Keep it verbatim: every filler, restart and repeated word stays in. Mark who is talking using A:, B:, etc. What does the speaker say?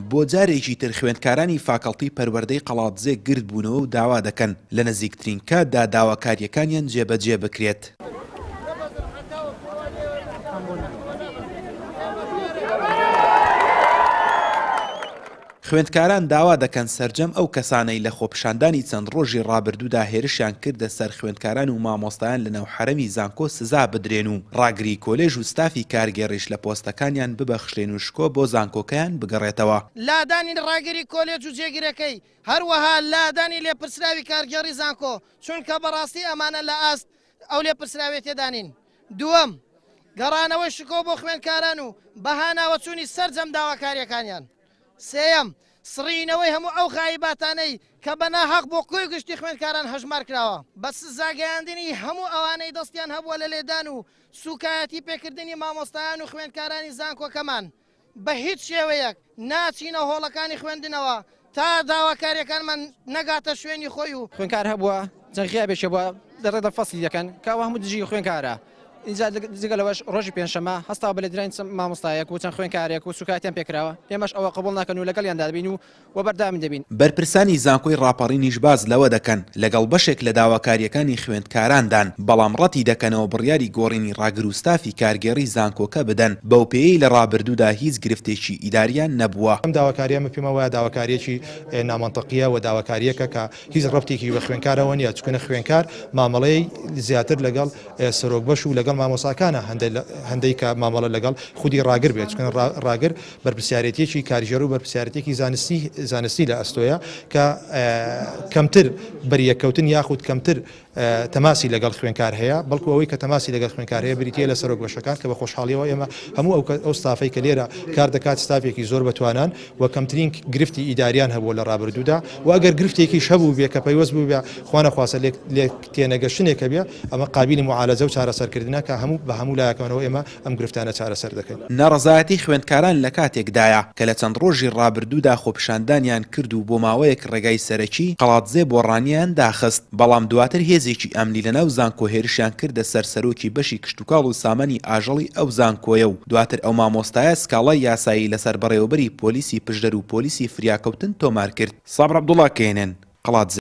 A: بۆ جارێکی تر خوێندکارانی فاکەڵتی پەروەردەی قەڵاتزێ گرت بوونەوە و داوا دەکەن لە نزیکترین کاتدا داواکاریەکانیان جێبەجێ بکرێت. خوێندکاران داوا دەکەن سەرجەم ئەو کەسانەی لە خۆپیشاندانی چەند ڕۆژی ڕابردوودا هێرشیان کردە سەر خوێندکاران و مامۆستایان لە نێو حەرەمی زانکۆ سزا بدرێن و ڕاگری کۆلێژ و ستافی کارگێڕیش لە پۆستەکانیان ببەخشێن و شکۆ بۆ زانکۆکەیان بگەڕێتەوە.
B: لادانی ڕاگری کۆلێج و جێگیرەکەی هەروەها لادانی لێپرسراوی کارگێڕی زانکۆ چونکە بەڕاستی ئەمانە لە ئاست ئەو لێپرسراوێت تێدانین. دووەم گەڕانەوەی شکۆ بۆ خوێندکاران و بەهاناوە چوونی سەرجەم داواکاریەکانیان. سێەم سڕینەوەی هەموو ئەو غایباتانەی کە بەنا حەق بۆ کۆی گشتی خوێندکاران هەژمار کراوە بە سزاگەیاندنی هەموو ئەوانەی دەستیان هەبووە لە لێدان و سوکایەتی پێکردنی مامۆستایان و خوێندکارانی زانکۆکەمان بە هیچ شێوەیەک ناچینە هۆڵەکانی خوێندنەوە تا داواکاریەکانمان نەگاتە شوێنی خۆی و
C: خوێندکار هەبووە جەنگیا بێشە بووە دەڕێدە فەسلی دەکەن کاوە هەموو دژی خوێندکارە. اینجا جگەلەوەش ڕۆژی پێنجشەمە هەستا بە لەدرانی مامۆستایەک و چەند خوێندکارێک و سوکاتیان پێکراوە ئێمەش ئەوە قبول ناکەن و لەگەڵیاندا دەبین و وە بەردام دەبین.
A: بەرپرسانی زانکۆی ڕاپەڕینیش باز لەوە دەکەن لەگەڵ بەشێک لە داواکاریەکانی خوێندکاران بەڵام ڕەتی دەکەنەوە بڕیاری گۆڕینی ڕاگر و ستافی کارگێڕی زانکۆکە بدەن بەو پێی لە ڕابردوودا هیچ گرفتێکی ئیداریان نەبووە.
D: ئەم داواکاریەمە پێمە وایە داواکاریەکی نامەنتەقیە و داواکاریەکە کە هیچ ڕەبتێکی بە خوێندکارەوە نیە چونکە خوێندکار مامەڵەی زیاتر لەگەڵ سەرۆکبەش و لەگەڵ مامۆستاکانە هەندێک کە مامەڵە لەگەڵ خودی ڕاگر بێت چکن ڕاگر بەرپرسیارەتێکی کارژێر و بەرپرسیارەتێکی زانستی زانستی لە ئەستۆیە کە کەمتر بەریەکەوتن یاخود کەمتر تەماسی لەگەڵ خوێندکار هەیە بەڵکو ئەوەی کە تەماسی لەگەڵ خوێندکار هەیە بریتە لە سەرۆک بەشەکان کە بە خۆشحاڵیەوە ئێمە هەموو ئەو ستافەی کە لێرە کار دەکات ستافێکی زۆر بەتوانان و کەمترین گرفتی ئیداریان هەبوو لە ڕابردوودا و ئەگەر گرفتێکیش هەبوو بێ کە پەیوەست بوو بێ خوانە خواسە لێ تێنەگەشتنێکە بێ ئەمە قابلی معالەجە و چارەسەرکردنە کە هەموو بە هەموو لایەکەوەنەوە ئێمە ئەم گرفتانە چارەسەر دەکەین.
A: ناڕەزایەتی خوێندکاران لە کاتێکدایە کە لە چەند ڕۆژی ڕابردوودا خۆپیشاندانیان کرد و بۆ ماوەیەک ڕێگای سەرەکی قەڵاتزێ بۆ ڕانیان داخست بەڵام دواتر هێزێکی ئەمنی لەناو زانکۆ هێرشیان کردە سەر سەرۆکی بەشی کشتتوکاڵ و سامانی ئاژەڵی ئەو زانکۆیە و دواتر ئەو مامۆستایە سکاڵای یاسایی لەسەر بەڕێوەبەری پۆلیسی پشدەر و پۆلیسی فریاکەوتن تۆمار کرد. سابر عەبدوڵڵا کێنن قەڵاتزێ.